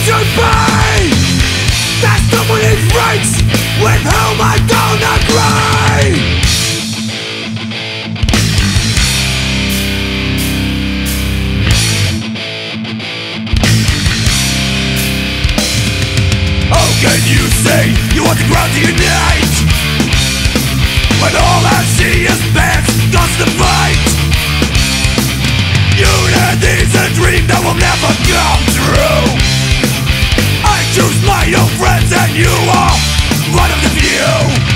should be. There's someone in friends with whom I don't agree. How can you say you want the ground to unite when all I see is bats, constant fight? Unity's a dream that will never come true. I choose my own friends and you are one of the few.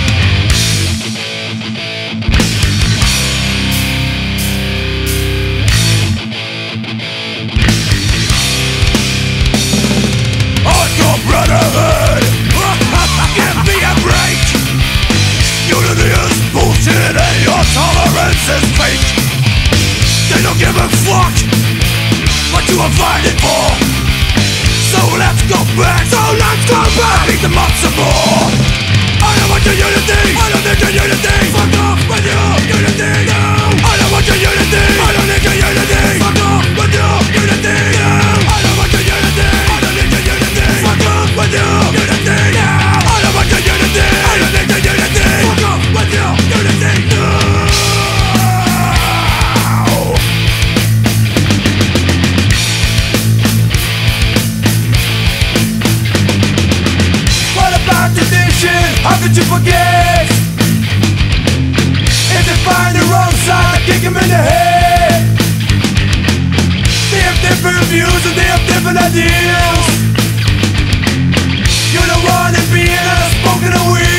Hardcore brotherhood, give me a break. Unity is bullshit and your tolerance is fake. They don't give a fuck what you are fighting for. So let's go back, beat them up some more. I don't want your unity, I don't need your unity. Fuck off with your unity, no. I don't want your unity, I don't need your unity. Fuck off with your unity, no. I don't want your unity, I don't need your unity. Fuck off with your unity, no. I don't want your unity, I don't need your unity. Fuck off with your unity, no. How could you forget? If they find the wrong side, I kick them in the head. They have different views and they have different ideas. You don't wanna be in a spoken wheel.